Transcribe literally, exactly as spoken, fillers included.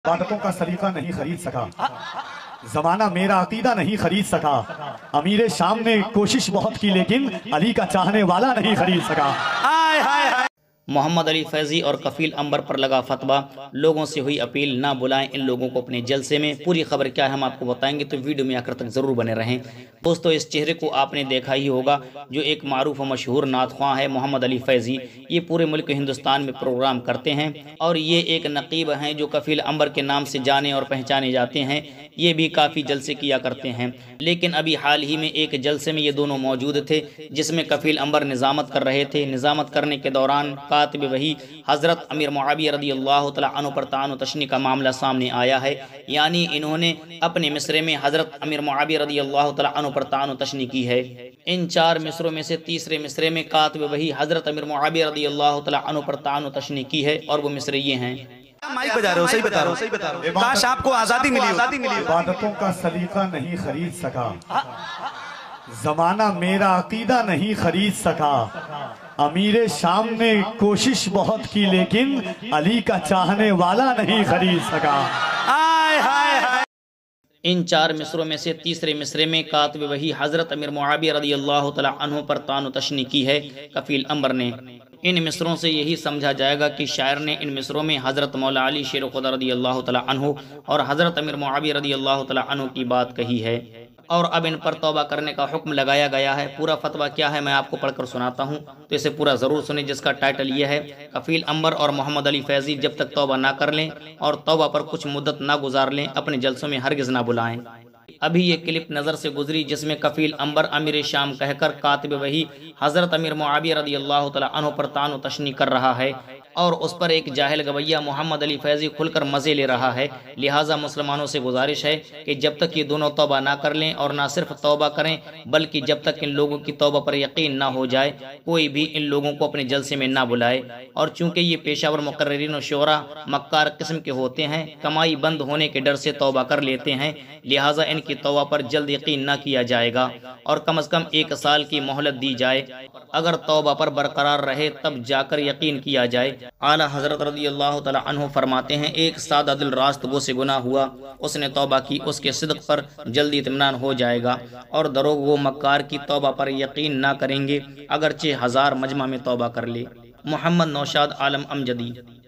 عبادتوں کا سلیقہ نہیں خرید سکا، زمانہ میرا عقیدہ نہیں خرید سکا، امیر شام نے کوشش بہت کی لیکن علی کا چاہنے والا نہیں خرید سکا۔ محمد علی فیضی اور کفیل عنبر پر لگا فتویٰ، لوگوں سے ہوئی اپیل نہ بلائیں ان لوگوں کو اپنے جلسے میں۔ پوری خبر کیا ہے ہم آپ کو بتائیں گے، تو ویڈیو میں آخر تک ضرور بنے رہیں۔ دوستو اس چہرے کو آپ نے دیکھا ہی ہوگا، جو ایک معروف و مشہور نعت خواں ہے محمد علی فیضی۔ یہ پورے ملک ہندوستان میں پروگرام کرتے ہیں اور یہ ایک نقیب ہیں جو کفیل عنبر کے نام سے جانے اور پہچانے جاتے ہیں۔ یہ بھی کافی جلسے کیا کرتے ہیں، لیکن ابھی حال ہی میں ایک جلسے میں یہ دونوں موجود تھے جس میں کفیل عنبر نظامت کر رہے تھے۔ نظامت کرنے کے دوران کاتب وحی حضرت امیر معاویہ رضی اللہ تعالیٰ عنہ پر طعن و تشنیع کا معاملہ سامنے آیا ہے، یعنی انہوں نے اپنے مصرے میں حضرت امیر معاویہ رضی اللہ تعالیٰ عنہ پر طعن و تشنیع کی ہے۔ ان چار مصروں میں سے تیسرے مصرے میں کاتب وحی حضرت امیر معاویہ رضی اللہ تعالیٰ عنہ پر طعن و تشنیع کی ہے، اور وہ مصرے یہ ہیں۔ مائک بجا رہے ہو، صحیح بتا رہے ہو، کاش آپ کو آزادی ملی ہو۔ عبادتوں کا سلیقہ نہیں خرید سکا، زمانہ میرا عقیدہ نہیں خرید سکا، امیر شام نے کوشش بہت کی لیکن علی کا چاہنے والا نہیں خرید سکا۔ ان چار مصروں میں سے تیسرے مصرے میں کاتب وحی حضرت امیر معاویہ رضی اللہ تعالیٰ عنہ پر طعن و تشنیع کی ہے کفیل عنبر نے۔ ان مصروں سے یہی سمجھا جائے گا کہ شاعر نے ان مصروں میں حضرت مولا علی شیر خدا رضی اللہ تعالیٰ عنہ اور حضرت امیر معاویہ رضی اللہ تعالیٰ عنہ کی بات کہی ہے، اور اب ان پر توبہ کرنے کا حکم لگایا گیا ہے۔ پورا فتویٰ کیا ہے میں آپ کو پڑھ کر سناتا ہوں، تو اسے پورا ضرور سنیں، جس کا ٹائٹل یہ ہے کفیل عنبر اور محمد علی فیضی جب تک توبہ نہ کر لیں اور توبہ پر کچھ مدت نہ گزار لیں اپنے جلسوں میں ہرگز نہ بلائیں۔ ابھی یہ کلپ نظر سے گزری جس میں کفیل عنبر امیر شام کہہ کر کاتب وحی حضرت امیر معاویہ رضی اللہ تعالیٰ عنہ پر طعن و تشنیع کر رہا ہے، اور اس پر ایک جاہل گویہ محمد علی فیضی کھل کر مزے لے رہا ہے۔ لہٰذا مسلمانوں سے گزارش ہے کہ جب تک یہ دونوں توبہ نہ کر لیں، اور نہ صرف توبہ کریں بلکہ جب تک ان لوگوں کی توبہ پر یقین نہ ہو جائے، کوئی بھی ان لوگوں کو اپنے جلسے میں نہ بلائے۔ اور چونکہ یہ پیشہ ور مقررین و شعراء مکار قسم کے ہوتے ہیں، کمائی بند ہونے کے ڈر سے توبہ کر لیتے ہیں، لہٰذا ان کی توبہ پر جلد یقین نہ کیا جائے گا اور کم از کم ایک سال کی مہلت دی جائے۔ اگر توبہ پر برقرار رہے تب جا کر یقین کیا جائے۔ اعلیٰ حضرت رضی اللہ تعالیٰ عنہ فرماتے ہیں، ایک سادہ دل راست وہ سے گناہ ہوا، اس نے توبہ کی، اس کے صدق پر جلدی اطمینان ہو جائے گا، اور دروغ وہ مکار کی توبہ پر یقین نہ کریں گے اگرچہ ہزار مجمع میں توبہ کر لے۔ محمد نوشاد عالم امجدی۔